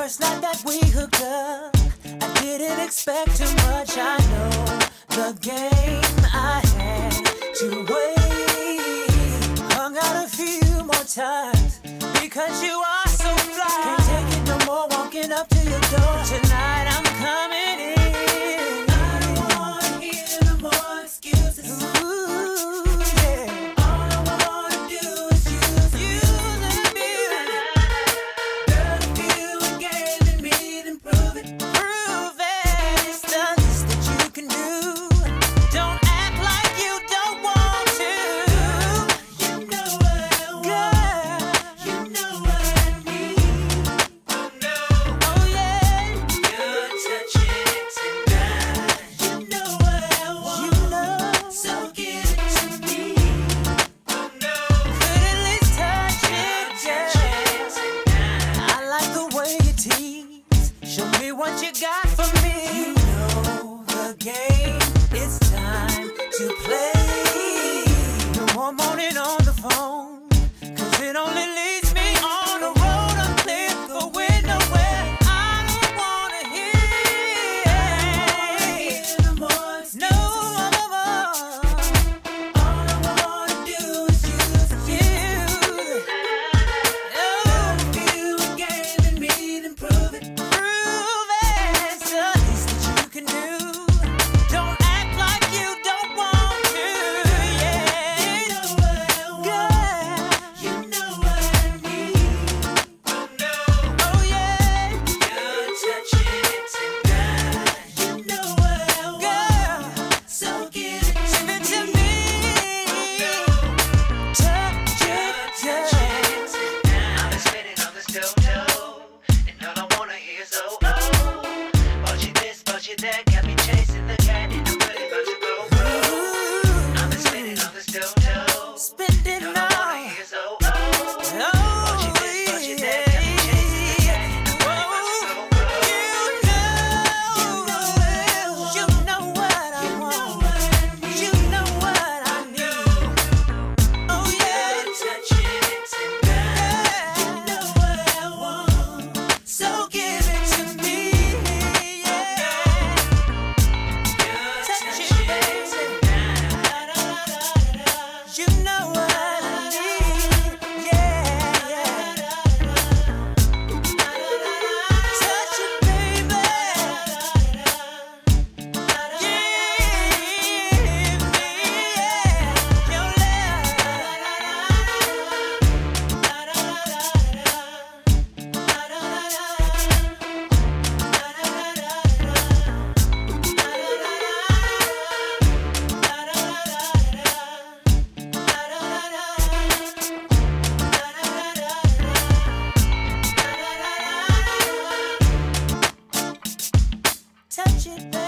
first night that we hooked up, I didn't expect too much. I know the game I had to wait. Hung out a few more times because you are so fly. Can't take it no more walking up to your door. Tonight I'm coming in. I don't wanna hear no more excuses. Ooh, yeah. All I wanna do is use and abuse. Girl, if you were giving me, then prove it. Prove it. It's the least that you can do. Don't act like you don't want to. You know what I want. You know what I need. Oh no. Oh yeah. You're touching it tonight. You know what I want. You know. So give it to me. Oh no. Could at least touch it, yeah. I like the way you tease. Show me what you got for me. You know the game. It's time to play. No more moaning on the phone, 'cause it only leads me on the road unclear, going nowhere. I don't wanna hear no more excuses. No more. All I wanna do is use you. Oh, if you were giving me, then prove it. Prove it. It's the least that you can do. Don't act like you don't want to. Yeah. You know what I want. You know what I need. Oh no. Oh yeah. You're touching it tonight. You know what I want. So give it to me. Touch it, I've been spinning on this dough, and all I wanna hear is oh oh. Bought you this, bought you that, got me chasing the cat, and I'm really about to go broke. I've been spinning on this dough, spend it and all I wanna now. hear is oh oh. Oh, Bought you this, bought you that, got me chasing the cat, and I'm really about to go broke. You know what I want. You know what I need. Oh yeah. You're touching it tonight. You know what I want. So give it to me. Yeah. You're Touch it, touching it baby. tonight. You know what I need. Yeah. Touch it, baby. Touch it, baby.